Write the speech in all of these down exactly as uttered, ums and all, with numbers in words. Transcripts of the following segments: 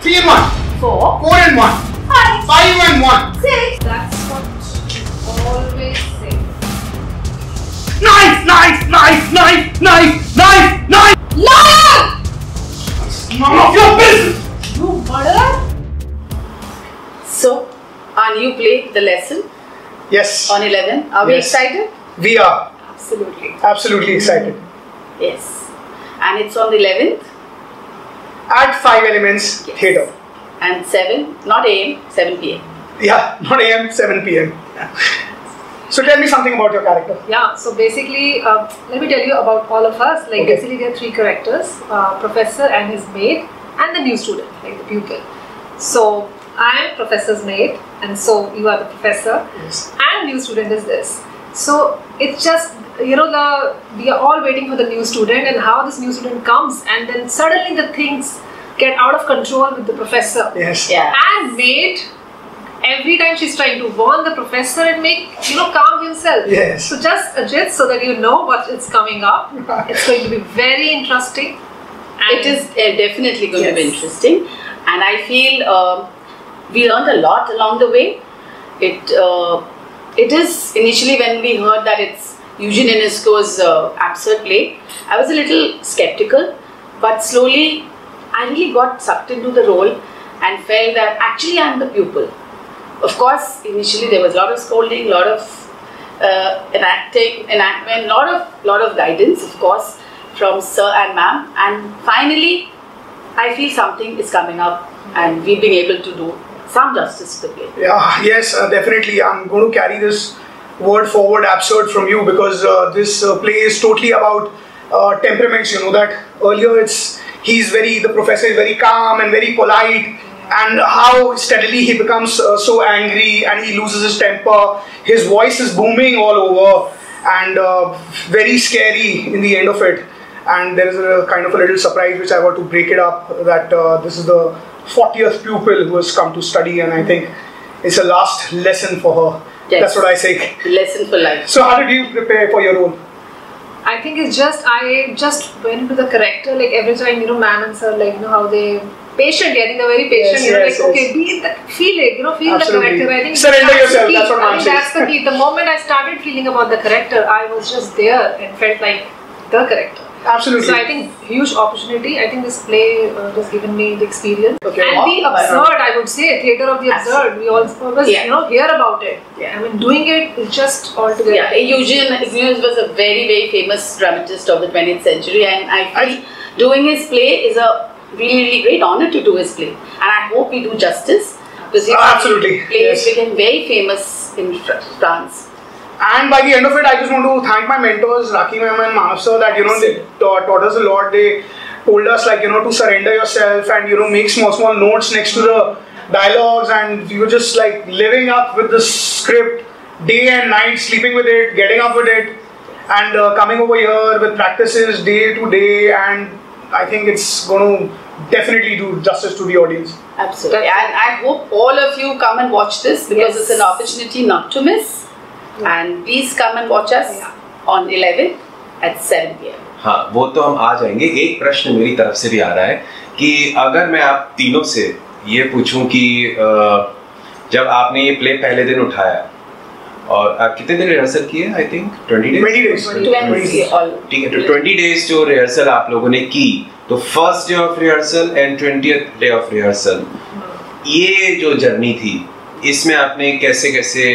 three and one. four. four and one. five. five and one. six. That's what you always say. Knife, knife, knife, knife, knife, knife, knife. Liar! None of your business. You murderer! So, our new play, The Lesson, Yes. on eleven. Are we Yes. excited? We are Absolutely. absolutely excited. Yes. And it's on the eleventh At Five Elements Yes. Theatre. and seven, not A M, seven P M. Yeah, not A M, seven P M So tell me something about your character. Yeah, so basically, uh, let me tell you about all of us. Like, Okay. basically, there are three characters: uh, Professor and his maid, and the new student, like the pupil. So, I am Professor's maid, and so you are the professor, Yes. and new student is this. So, it's just, you know, the we are all waiting for the new student, and how this new student comes, and then suddenly the things get out of control with the professor. Yes. Yeah. And maid, every time she's trying to warn the professor and make, you know, calm himself. Yes. So just adjust so that you know what is coming up. It's going to be very interesting. And It is uh, definitely going to be Yes. interesting. And I feel um we learned a lot along the way. It uh, it is initially when we heard that it's Eugene Ionesco's uh, absurd play, I was a little skeptical, but slowly I really got sucked into the role and felt that actually I'm the pupil. Of course, initially there was a lot of scolding, a lot of uh, enacting, enactment, a lot of lot of guidance, of course, from sir and ma'am, and finally I feel something is coming up and we've been able to do some justice to the play. Yeah, yes, uh, definitely. I'm going to carry this word forward, absurd, from you, because uh, this uh, play is totally about uh, temperaments. You know that earlier it's he's very the professor is very calm and very polite, and how steadily he becomes uh, so angry and he loses his temper. His voice is booming all over and uh, very scary in the end of it. And there is a kind of a little surprise which I got to break it up, that uh, this is the fortieth pupil who has come to study, and I think it's a last lesson for her. Yes. That's what I say. Lesson for life. So how did you prepare for your role? I think it's just, I just went into the character, like every time, you know, ma'am and sir, like, you know, how they, patient, I think they're very patient, Yes, you know, yes, like, yes. okay, be in the, feel it, you know, feel Absolutely. the character. I think Surrender that's the yourself, key. that's what I ma'am think says. that's the key. The moment I started feeling about the character, I was just there and felt like the character. Absolutely. So I think huge opportunity. I think this play uh, has given me the experience. Okay. And the Wow. absurd, I would say, theatre of the absurd. We all always, Yeah. you know, hear about it. Yeah. I mean, doing it is just altogether. Yeah, Eugene Ionesco was a very, very famous dramatist of the twentieth century, and I feel doing his play is a really, really great honor to do his play. And I hope we do justice, because his Absolutely, plays yes. became very famous in Fr- France. And by the end of it, I just want to thank my mentors, Raki ma'am and Manav sir, that, you know, they taught, taught us a lot. They told us, like, you know, to surrender yourself and, you know, make small, small notes next to the dialogues, and you were just like living up with the script day and night, sleeping with it, getting up with it, and uh, coming over here with practices day to day, and I think it's going to definitely do justice to the audience. Absolutely. And I hope all of you come and watch this, because Yes. it's an opportunity not to miss. And please come and watch us Yeah. on eleventh at seven P M हाँ, वो तो हम आ जाएंगे. एक प्रश्न मेरी तरफ से भी आ रहा है कि अगर मैं आप तीनों से ये पूछूं कि अ, जब आपने ये प्ले पहले दिन उठाया और आप कितने दिन रिहर्सल किए? I think twenty days. twenty days. twenty all. ठीक है, तो ट्वेंटी डेज जो रिहर्सल आप लोगों ने की, तो first day of rehearsal and twentieth day of rehearsal, ये जो जर्नी थी, इसमें आपने कैसे कैसे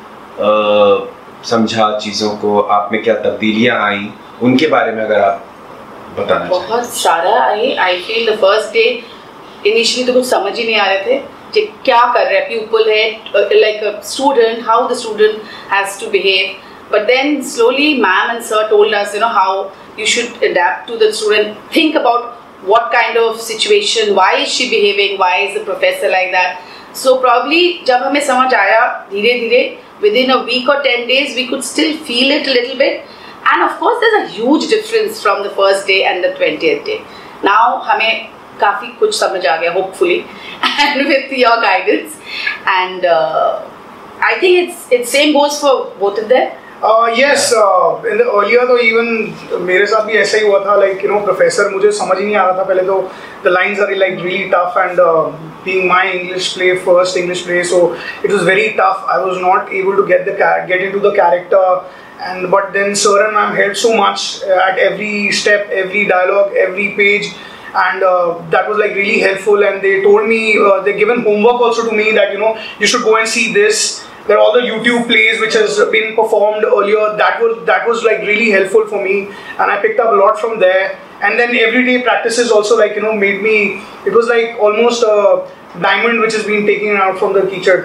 आ, समझा चीज़ों को, आप में क्या तब्दीलियां आई, उनके बारे में अगर आप बताना चाहें. बहुत सारा I I feel the first day initially तो कुछ समझ ही नहीं आ रहे थे कि क्या कर रहे हैं, प्यूपल है, like a student, how the student has to behave. But then slowly ma'am and sir told us, you know, how you should adapt to the student, think about what kind of situation, why is she behaving, why is the professor like that. So probably जब हमें समझ आया धीरे धीरे, within a week or ten days we could still feel it a little bit, and of course there's a huge difference from the first day and the twentieth day. Now हमें काफी कुछ समझ आ गया hopefully, and with your guidance, and uh, I think it's it's same goes for both of them. Uh, yes, uh, in the earlier तो even मेरे साथ भी ऐसा ही हुआ था, like you know professor मुझे समझ ही नहीं आ रहा था पहले तो, the lines are like really tough and uh, being my English play, first English play, so it was very tough. I was not able to get the get into the character, and but then sir and ma'am helped so much at every step, every dialogue, every page, and uh, that was like really helpful. And they told me uh, they given homework also to me that you know you should go and see this. There are all the YouTube plays which has been performed earlier. That was that was like really helpful for me, and I picked up a lot from there. And then everyday practices also like you know made me. It was like almost a diamond which has been taken out from the teacher.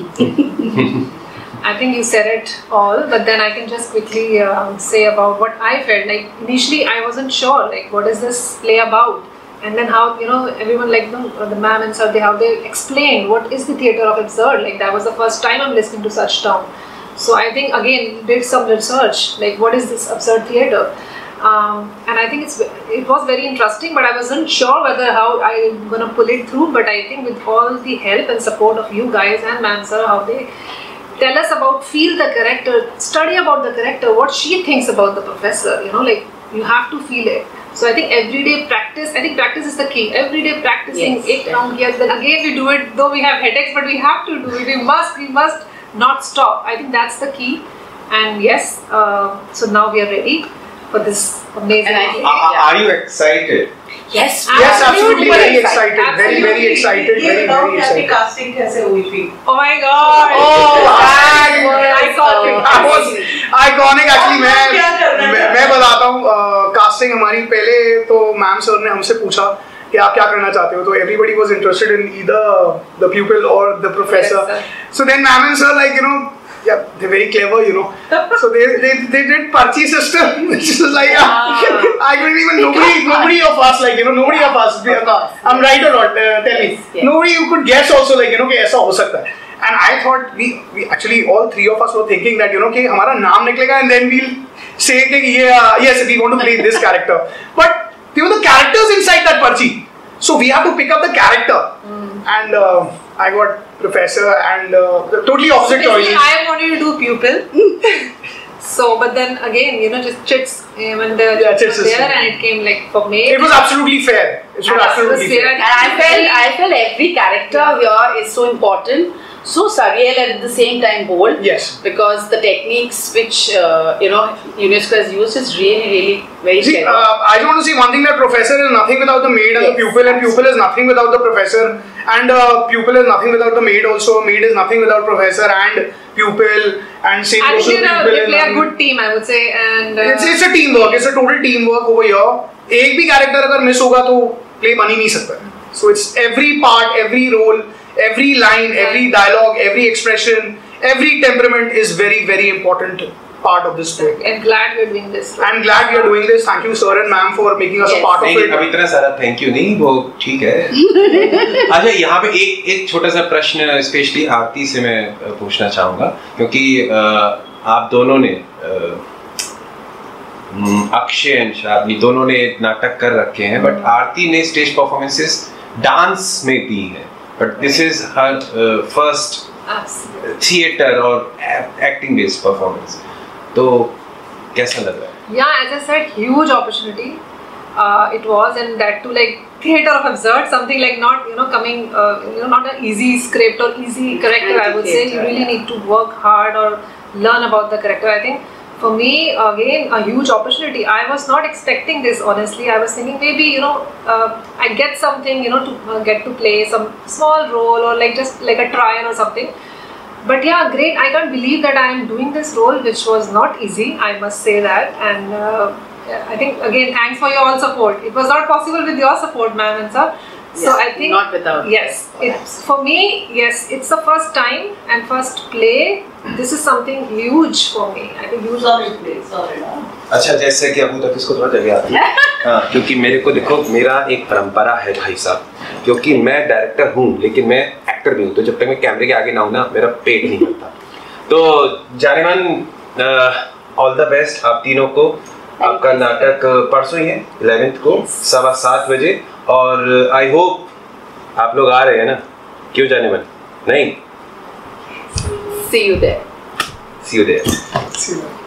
I think you said it all, but then I can just quickly uh, say about what I felt. Like initially, I wasn't sure like what is this play about. And then how, you know, everyone like the, the ma'am and sir, they how they explained what is the theatre of absurd. Like that was the first time I'm listening to such term. So I think again did some research. Like what is this absurd theatre? Um, and I think it's it was very interesting, but I wasn't sure whether how I'm gonna pull it through. But I think with all the help and support of you guys and ma'am sir, how they tell us about, feel the character, study about the character, what she thinks about the professor. You know, like you have to feel it. So I think everyday practice, I think practice is the key. Everyday practicing, Yes, ek round here, then again we do it, though we have headaches, but we have to do it. We must, we must not stop. I think that's the key. And yes, uh, so now we are ready for this amazing. And I think- Are, are you excited? Yes, Yes, absolutely, Absolutely. very excited, very very Absolutely. excited, ये very बताओ very कि आपकी excited. Casting कैसे हुई थी? Oh my god! Oh, that that was iconic. That was iconic actually. मैं क्या करना है? मैं मैं बताता हूँ कास्टिंग हमारी पहले तो मैम सर ने हमसे पूछा कि आप क्या करना चाहते हो, तो everybody was interested in either the pupil or the professor. Yes, sir. So then ma'am and sir like you know yeah they're very clever you know. So they they they did parchi system which is like Ah. I couldn't even nobody nobody of us like you know nobody of us. Of course. I'm right or not? Uh, tell me. Yes, yes. Nobody you could guess also like you know कि ऐसा हो सकता है. And I thought we we actually all three of us were thinking that you know कि हमारा नाम निकलेगा and then we'll say कि ये uh, yes we want to play this character. But there were the characters inside that parchi. So we have to pick up the character. And uh, I got professor and uh, the totally opposite Basically, choices. I wanted to do pupil. So, but then again, you know, just chits uh, when the Yeah, chits was is- there, and it came like for me. It was absolutely fair. It was And absolutely it was fair. fair. And I felt, I felt every character here is so important, so surreal and at the same time bold. Yes. Because the techniques which uh, you know UNESCO has used is really, really very See, clever. uh, I just want to say one thing, that professor is nothing without the maid and the Yes, pupil, and pupil is nothing without the professor, and uh, pupil is nothing without the maid also, maid is nothing without professor and pupil, and same I goes think to the they, pupil. they play a and- good team, I would say, and uh, It's, it's a teamwork, it's a total teamwork over here. एक भी character अगर miss होगा तो play बन ही नहीं सकता. So it's every part, every role, every line, every dialogue, every expression, every temperament is very, very important part of this play. and glad we're doing this. I'm glad we are doing this. Thank you, sir and ma'am, for making us a Yes. part of नहीं it. अब इतना सारा thank you नहीं, वो ठीक है. अच्छा, यहाँ पे एक एक छोटा सा प्रश्न स्पेशली आरती से मैं अ, पूछना चाहूँगा, क्योंकि अ, आप दोनों ने अ, हम्म, अक्षय एंड शादनी दोनों ने नाटक कर रखे हैं, बट आरती ने स्टेज परफॉर्मेंसेस डांस में दी हैं, but this is her first Absolutely. Theatre और एक्टिंग बेस्ड परफॉर्मेंस. तो कैसा लग रहा है? Yeah, as I said, huge opportunity. Uh, it was, and that too, like theater of absurd, something like not, you know, coming, uh, you know, not an easy script or easy character. I would say you Anti-theatre, really yeah. need to work hard or learn about the character. I think for me, again, a huge opportunity. I was not expecting this, honestly. I was thinking maybe, you know, uh, I get something, you know, to uh, get to play some small role or like just like a trial or something. But yeah, great. I can't believe that I am doing this role, which was not easy. I must say that. And uh, I think, again, thanks for your all support. It was not possible with your support, ma'am and sir. So Yeah, I think not without. yes, it's for me. Yes, it's the first time and first play. This is something huge for me. I think huge. Sorry, please, sorry. अच्छा, जैसे कि अबू तफीस को थोड़ा जगह आता है. हाँ, क्योंकि मेरे को देखो, मेरा एक परंपरा है भाई साहब, क्योंकि मैं डायरेक्टर हूँ लेकिन मैं एक्टर भी हूँ, तो जब तक मैं कैमरे के आगे ना हूँ ना, मेरा पेट नहीं भरता. तो जानेमन, ऑल द बेस्ट आप तीनों को. आपका नाटक परसों ही है, इलेवेंथ को सवा सात बजे, और आई होप आप लोग आ रहे हैं ना. क्यों जानेमन? नहीं? See you there. See you there. See you.